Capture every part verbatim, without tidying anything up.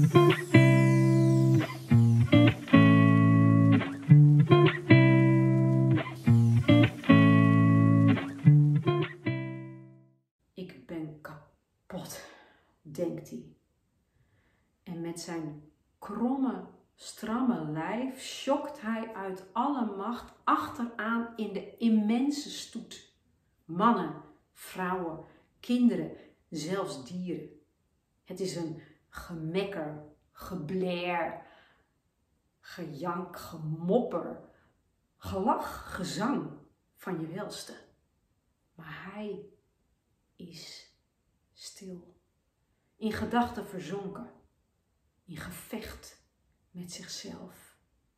Ik ben kapot, denkt hij. En met zijn kromme, stramme lijf schokt hij uit alle macht achteraan in de immense stoet. Mannen, vrouwen, kinderen, zelfs dieren. Het is een gemekker, geblaer, gejank, gemopper, gelach, gezang van je welste. Maar hij is stil, in gedachten verzonken, in gevecht met zichzelf.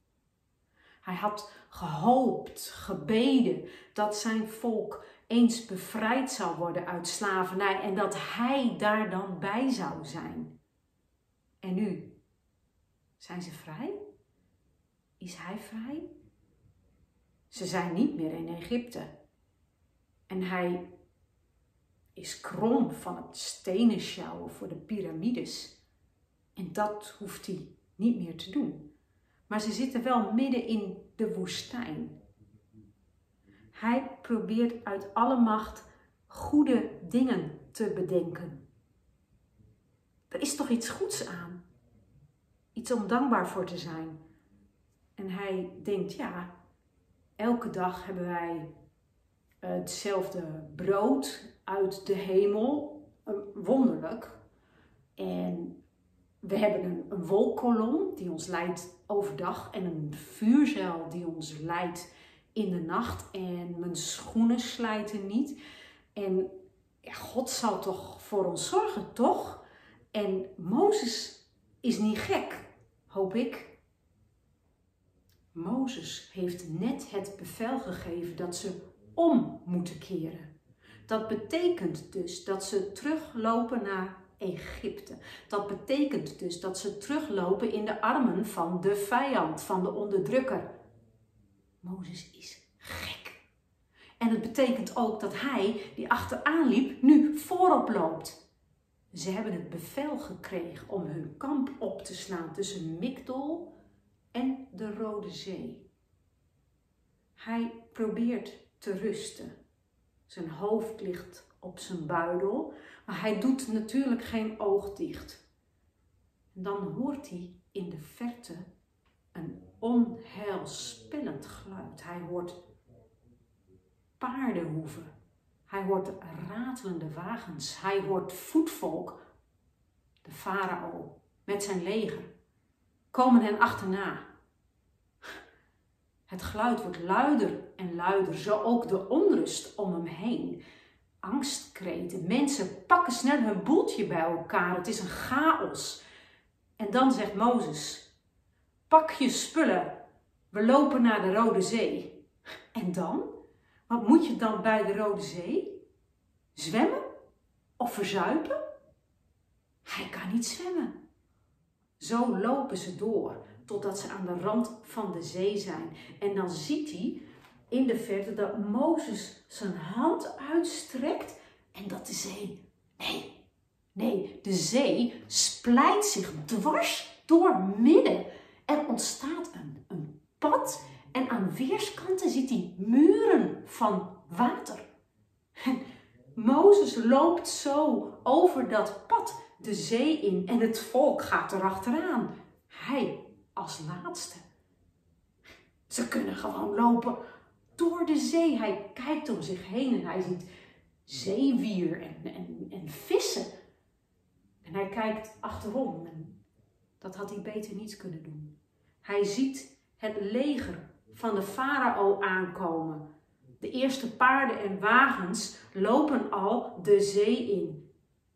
Hij had gehoopt, gebeden dat zijn volk eens bevrijd zou worden uit slavernij en dat hij daar dan bij zou zijn. En nu? Zijn ze vrij? Is hij vrij? Ze zijn niet meer in Egypte. En hij is krom van het stenen sjouwen voor de piramides. En dat hoeft hij niet meer te doen. Maar ze zitten wel midden in de woestijn. Hij probeert uit alle macht goede dingen te bedenken. Er is toch iets goeds aan? Iets om dankbaar voor te zijn. En hij denkt, ja, elke dag hebben wij hetzelfde brood uit de hemel. Wonderlijk. En we hebben een, een wolkkolom die ons leidt overdag en een vuurzuil die ons leidt in de nacht. En mijn schoenen slijten niet. En ja, God zal toch voor ons zorgen, toch? En Mozes is niet gek, hoop ik. Mozes heeft net het bevel gegeven dat ze om moeten keren. Dat betekent dus dat ze teruglopen naar Egypte. Dat betekent dus dat ze teruglopen in de armen van de vijand, van de onderdrukker. Mozes is gek. En het betekent ook dat hij, die achteraan liep, nu voorop loopt. Ze hebben het bevel gekregen om hun kamp op te slaan tussen Migdol en de Rode Zee. Hij probeert te rusten. Zijn hoofd ligt op zijn buidel, maar hij doet natuurlijk geen oog dicht. En dan hoort hij in de verte een onheilspellend geluid. Hij hoort paardenhoeven. Hij hoort ratelende wagens. Hij hoort voetvolk. De farao met zijn leger komen hen achterna. Het geluid wordt luider en luider, zo ook de onrust om hem heen. Angstkreten, mensen pakken snel hun boeltje bij elkaar, het is een chaos. En dan zegt Mozes, pak je spullen, we lopen naar de Rode Zee. En dan? Wat moet je dan bij de Rode Zee? Zwemmen? Of verzuipen? Hij kan niet zwemmen. Zo lopen ze door, totdat ze aan de rand van de zee zijn. En dan ziet hij in de verte dat Mozes zijn hand uitstrekt en dat de zee, nee, nee, de zee splijt zich dwars door midden. Er ontstaat een, een pad en aan weerskanten ziet hij muren van water. En Mozes loopt zo over dat pad de zee in en het volk gaat erachteraan. Hij als laatste. Ze kunnen gewoon lopen door de zee. Hij kijkt om zich heen en hij ziet zeewier en, en, en vissen. En hij kijkt achterom en dat had hij beter niet kunnen doen. Hij ziet het leger van de farao aankomen. De eerste paarden en wagens lopen al de zee in.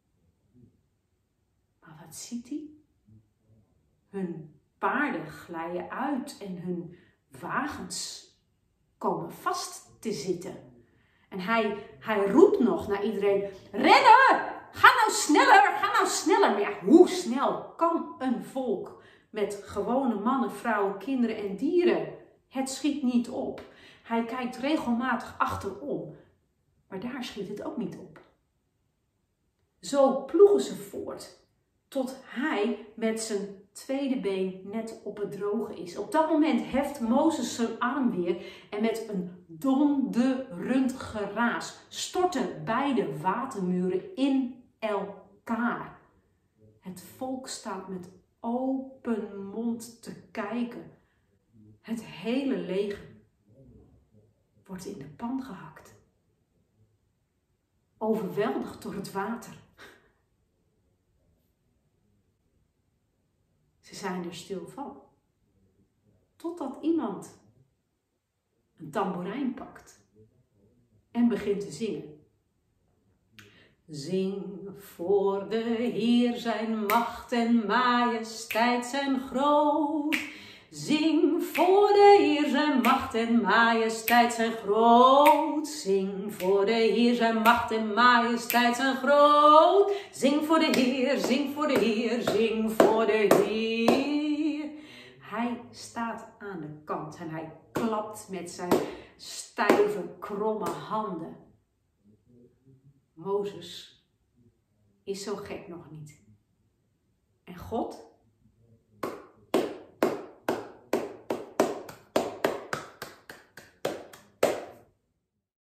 Maar wat ziet hij? Hun paarden glijden uit en hun wagens komen vast te zitten. En hij, hij roept nog naar iedereen, rennen! Ga nou sneller, ga nou sneller. Maar ja, hoe snel kan een volk met gewone mannen, vrouwen, kinderen en dieren? Het schiet niet op. Hij kijkt regelmatig achterom, maar daar schiet het ook niet op. Zo ploegen ze voort, tot hij met zijn tweede been net op het droge is. Op dat moment heft Mozes zijn arm weer en met een donderend geraas storten beide watermuren in elkaar. Het volk staat met open mond te kijken. Het hele leger wordt in de pan gehakt. Overweldigd door het water. Ze zijn er stil van. Totdat iemand een tamboerijn pakt en begint te zingen. Zing voor de Heer, zijn macht en majesteit zijn groot. Zing voor de Heer, zijn macht en majesteit zijn groot. Zing voor de Heer, zijn macht en majesteit zijn groot. Zing voor de Heer, zing voor de Heer, zing voor de Heer. Hij staat aan de kant en hij klapt met zijn stijve, kromme handen. Mozes is zo gek nog niet. En God